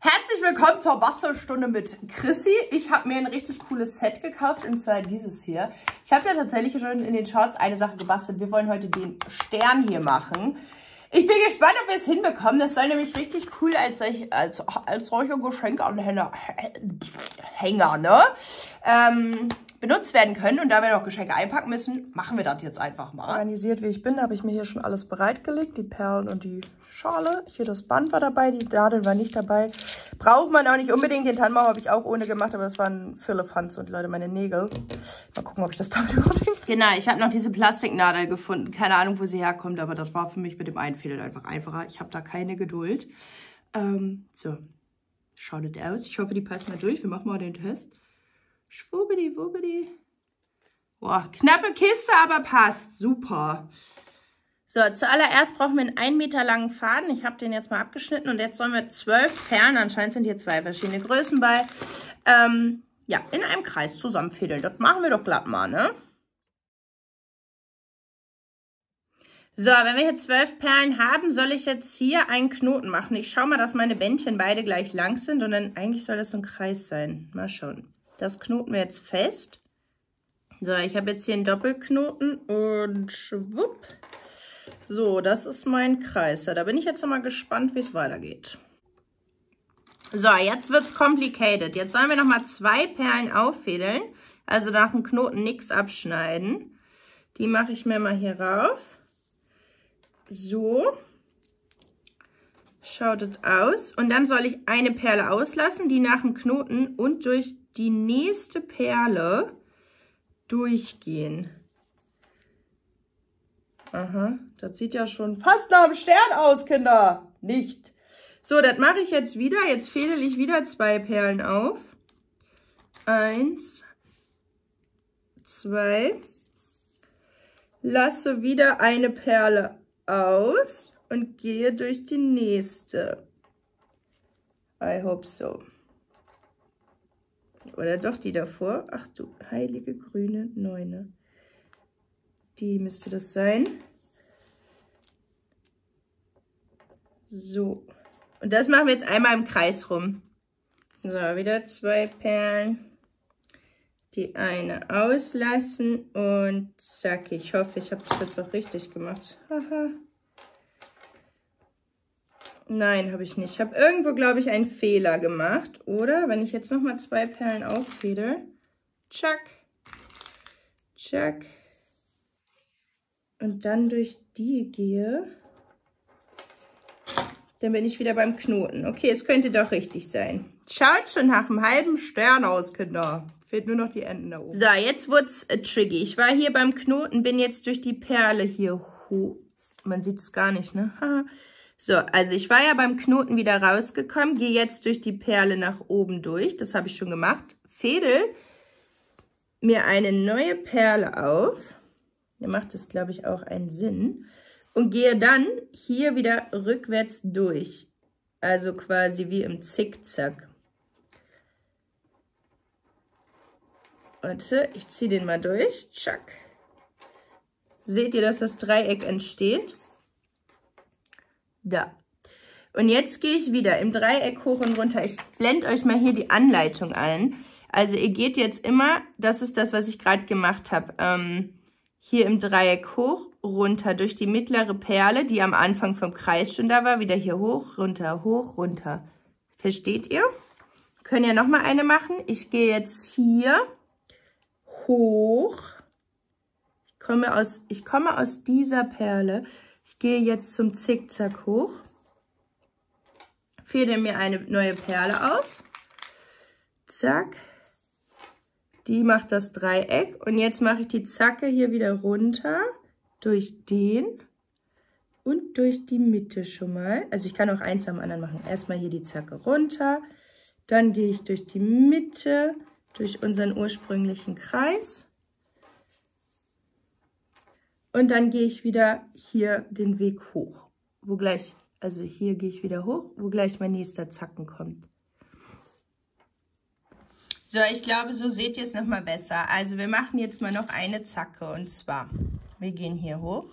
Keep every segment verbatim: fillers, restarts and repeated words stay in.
Herzlich willkommen zur Bastelstunde mit Chrissy. Ich habe mir ein richtig cooles Set gekauft, und zwar dieses hier. Ich habe ja tatsächlich schon in den Shorts eine Sache gebastelt. Wir wollen heute den Stern hier machen. Ich bin gespannt, ob wir es hinbekommen. Das soll nämlich richtig cool als, als, als solche Geschenkanhänger, Hänger, ne? Ähm, benutzt werden können. Und da wir noch Geschenke einpacken müssen, machen wir das jetzt einfach mal. Organisiert wie ich bin, habe ich mir hier schon alles bereitgelegt. Die Perlen und die Schale. Hier das Band war dabei, die Nadeln war nicht dabei. Braucht man auch nicht unbedingt. Den Tannenbaum habe ich auch ohne gemacht, aber das waren Firlefanz und Leute, meine Nägel. Mal gucken, ob ich das damit überhaupt hinkriege. Genau, ich habe noch diese Plastiknadel gefunden. Keine Ahnung, wo sie herkommt, aber das war für mich mit dem Einfädeln einfach einfacher. Ich habe da keine Geduld. Ähm, so, schaut das aus. Ich hoffe, die passen da durch. Wir machen mal den Test. Schwubbidi, wubbidi. Boah, knappe Kiste, aber passt. Super. So, zuallererst brauchen wir einen ein Meter langen Faden. Ich habe den jetzt mal abgeschnitten und jetzt sollen wir zwölf Perlen, anscheinend sind hier zwei verschiedene Größen bei, ähm, ja, in einem Kreis zusammenfädeln. Das machen wir doch glatt mal, ne? So, wenn wir hier zwölf Perlen haben, soll ich jetzt hier einen Knoten machen. Ich schaue mal, dass meine Bändchen beide gleich lang sind und dann eigentlich soll das so ein Kreis sein. Mal schauen. Das knoten wir jetzt fest. So, ich habe jetzt hier einen Doppelknoten und schwupp. So, das ist mein Kreis. Da bin ich jetzt noch mal gespannt, wie es weitergeht. So, jetzt wird es complicated. Jetzt sollen wir noch mal zwei Perlen auffädeln. Also nach dem Knoten nichts abschneiden. Die mache ich mir mal hier rauf. So. Schaut es aus. Und dann soll ich eine Perle auslassen, die nach dem Knoten und durch die nächste Perle durchgehen. Aha, das sieht ja schon fast nach einem Stern aus, Kinder. Nicht. So, das mache ich jetzt wieder. Jetzt fädel ich wieder zwei Perlen auf. Eins, zwei. Lasse wieder eine Perle aus und gehe durch die nächste. I hope so. Oder doch die davor. Ach du heilige grüne Neune. Die müsste das sein. So. Und das machen wir jetzt einmal im Kreis rum. So, wieder zwei Perlen. Die eine auslassen und zack. Ich hoffe, ich habe das jetzt auch richtig gemacht. Haha. Nein, habe ich nicht. Ich habe irgendwo, glaube ich, einen Fehler gemacht. Oder wenn ich jetzt nochmal zwei Perlen auffädel. Tschack. Tschack. Und dann durch die gehe, dann bin ich wieder beim Knoten. Okay, es könnte doch richtig sein. Schaut schon nach einem halben Stern aus, Kinder. Fehlt nur noch die Enden da oben. So, jetzt wurde es äh, tricky. Ich war hier beim Knoten, bin jetzt durch die Perle hier hoch. Man sieht es gar nicht, ne? So, also ich war ja beim Knoten wieder rausgekommen, gehe jetzt durch die Perle nach oben durch. Das habe ich schon gemacht. Fädel mir eine neue Perle auf. Hier macht es, glaube ich, auch einen Sinn. Und gehe dann hier wieder rückwärts durch. Also quasi wie im Zickzack. Warte, ich ziehe den mal durch. Tschack. Seht ihr, dass das Dreieck entsteht? Da. Und jetzt gehe ich wieder im Dreieck hoch und runter. Ich blende euch mal hier die Anleitung ein. Also ihr geht jetzt immer, das ist das, was ich gerade gemacht habe, ähm, hier im Dreieck hoch, runter, durch die mittlere Perle, die am Anfang vom Kreis schon da war, wieder hier hoch, runter, hoch, runter. Versteht ihr? Können ja nochmal eine machen. Ich gehe jetzt hier hoch. Ich komme aus, ich komme aus dieser Perle. Ich gehe jetzt zum Zickzack hoch. Fädel mir eine neue Perle auf. Zack. Die macht das Dreieck und jetzt mache ich die Zacke hier wieder runter, durch den und durch die Mitte schon mal. Also ich kann auch eins am anderen machen. Erstmal hier die Zacke runter, dann gehe ich durch die Mitte, durch unseren ursprünglichen Kreis und dann gehe ich wieder hier den Weg hoch, wo gleich, also hier gehe ich wieder hoch, wo gleich mein nächster Zacken kommt. So, ich glaube, so seht ihr es nochmal besser. Also wir machen jetzt mal noch eine Zacke und zwar, wir gehen hier hoch,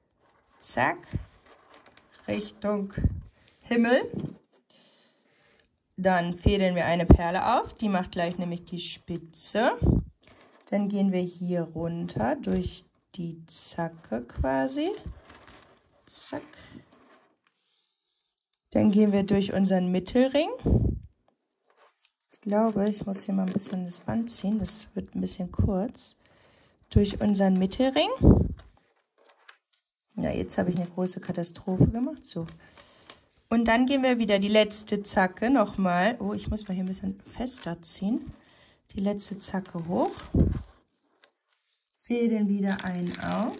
zack, Richtung Himmel Dann fädeln wir eine Perle auf, die macht gleich nämlich die Spitze. Dann gehen wir hier runter durch die Zacke quasi. Zack. Dann gehen wir durch unseren Mittelring. Ich glaube, ich muss hier mal ein bisschen das Band ziehen, das wird ein bisschen kurz. Durch unseren Mittelring. Ja, jetzt habe ich eine große Katastrophe gemacht. So. Und dann gehen wir wieder die letzte Zacke nochmal. Oh, ich muss mal hier ein bisschen fester ziehen. Die letzte Zacke hoch. Fädeln wieder einen auf.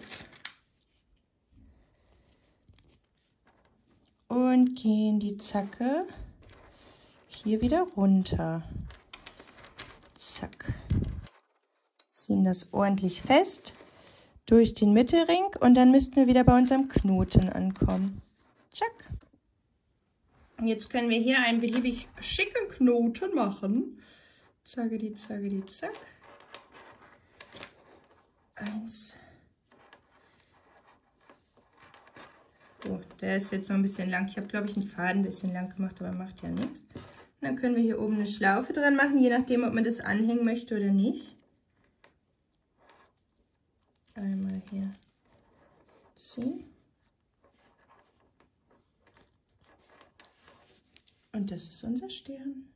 Und gehen die Zacke hier wieder runter. Zack. Ziehen das ordentlich fest durch den Mittelring und dann müssten wir wieder bei unserem Knoten ankommen. Zack. Jetzt können wir hier einen beliebig schicken Knoten machen. Zacke, die Zacke, die Zack. Eins. Oh, der ist jetzt noch ein bisschen lang. Ich habe, glaube ich, einen Faden ein bisschen lang gemacht, aber macht ja nichts. Und dann können wir hier oben eine Schlaufe dran machen, je nachdem, ob man das anhängen möchte oder nicht. Einmal hier ziehen. Und das ist unser Stern.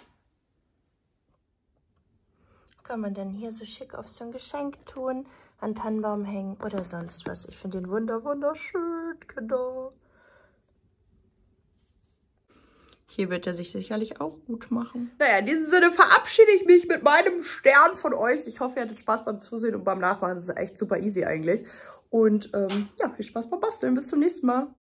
Kann man dann hier so schick auf so ein Geschenk tun, an Tannenbaum hängen oder sonst was. Ich finde den wunder wunderschön, genau. Hier wird er sich sicherlich auch gut machen. Naja, in diesem Sinne verabschiede ich mich mit meinem Stern von euch. Ich hoffe, ihr hattet Spaß beim Zusehen und beim Nachmachen. Das ist echt super easy eigentlich. Und ähm, ja, viel Spaß beim Basteln. Bis zum nächsten Mal.